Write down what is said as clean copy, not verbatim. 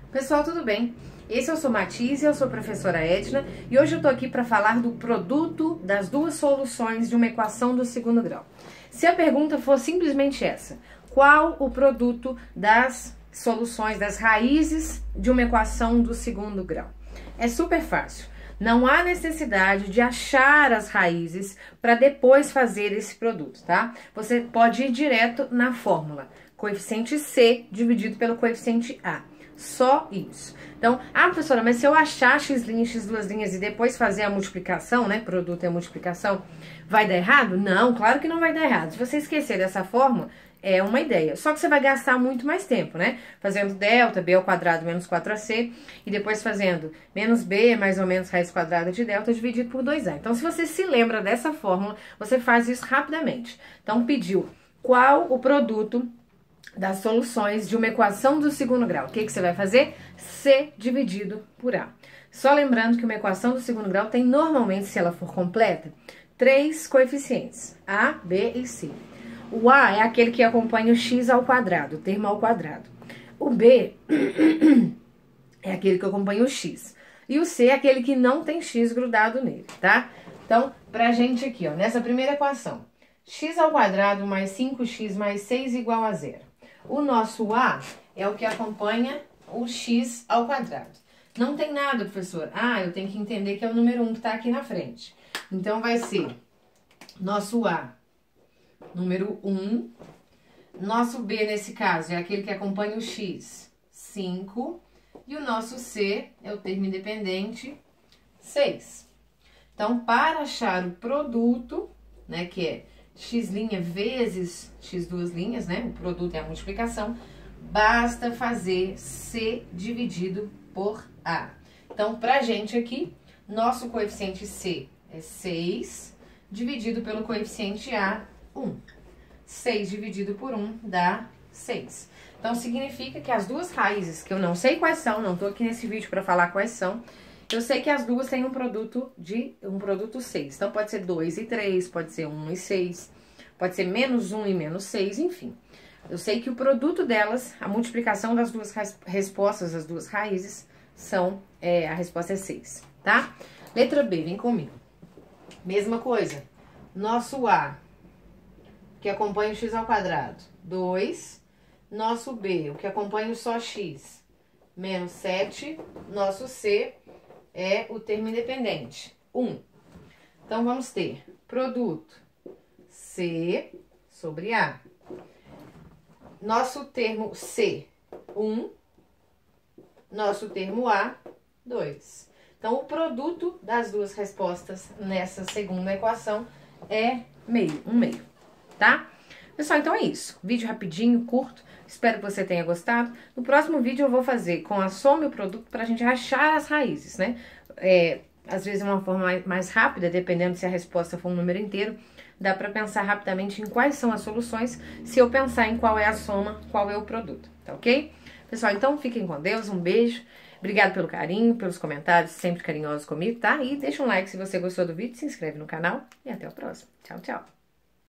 Pessoal, tudo bem? Esse eu sou Matise, eu sou professora Edna e hoje eu tô aqui para falar do produto das duas soluções de uma equação do segundo grau. Se a pergunta for simplesmente essa, qual o produto das soluções, das raízes de uma equação do segundo grau? É super fácil. Não há necessidade de achar as raízes para depois fazer esse produto, tá? Você pode ir direto na fórmula. Coeficiente C dividido pelo coeficiente A. Só isso. Então, professora, mas se eu achar x' x duas' e depois fazer a multiplicação, né? Produto é multiplicação, vai dar errado? Não, claro que não vai dar errado. Se você esquecer dessa fórmula, é uma ideia. Só que você vai gastar muito mais tempo, né? Fazendo delta, b ao quadrado menos 4ac, e depois fazendo menos b mais ou menos raiz quadrada de delta dividido por 2a. Então, se você se lembra dessa fórmula, você faz isso rapidamente. Então, pediu qual o produto das soluções de uma equação do segundo grau. O que você vai fazer? C dividido por A. Só lembrando que uma equação do segundo grau tem normalmente, se ela for completa, 3 coeficientes, A, B e C. O A é aquele que acompanha o x ao quadrado, o termo ao quadrado. O B é aquele que acompanha o x. E o C é aquele que não tem x grudado nele, tá? Então, pra gente aqui, ó, nessa primeira equação, x ao quadrado mais 5x mais 6 igual a 0. O nosso A é o que acompanha o x ao quadrado. Não tem nada, professor. Eu tenho que entender que é o número 1 que está aqui na frente. Então, vai ser nosso A, número 1. Nosso B, nesse caso, é aquele que acompanha o x, 5. E o nosso C é o termo independente, 6. Então, para achar o produto, né, que é x' vezes x duas linhas, né? O produto é a multiplicação. Basta fazer C dividido por A. Então, pra gente aqui, nosso coeficiente C é 6, dividido pelo coeficiente A, 1. 6 dividido por 1 dá 6. Então, significa que as duas raízes, que eu não sei quais são, não tô aqui nesse vídeo para falar quais são, eu sei que as duas têm um produto 6. Então, pode ser 2 e 3, pode ser 1 e 6, pode ser menos 1 e menos 6, enfim. Eu sei que o produto delas, a multiplicação das duas respostas, das duas raízes, a resposta é 6, tá? Letra B, vem comigo. Mesma coisa. Nosso A, que acompanha o x ao quadrado, 2. Nosso B, o que acompanha o só x, menos 7. Nosso C é o termo independente, 1. Então, vamos ter produto C sobre A. Nosso termo C, 1. Nosso termo A, 2. Então, o produto das duas respostas nessa segunda equação é meio, 1/2, tá? Pessoal, então é isso. Vídeo rapidinho, curto. Espero que você tenha gostado. No próximo vídeo eu vou fazer com a soma e o produto pra gente achar as raízes, né? Às vezes é uma forma mais rápida, dependendo se a resposta for um número inteiro. Dá pra pensar rapidamente em quais são as soluções, se eu pensar em qual é a soma, qual é o produto, tá ok? Pessoal, então fiquem com Deus, um beijo. Obrigado pelo carinho, pelos comentários, sempre carinhosos comigo, tá? E deixa um like se você gostou do vídeo, se inscreve no canal e até o próximo. Tchau, tchau!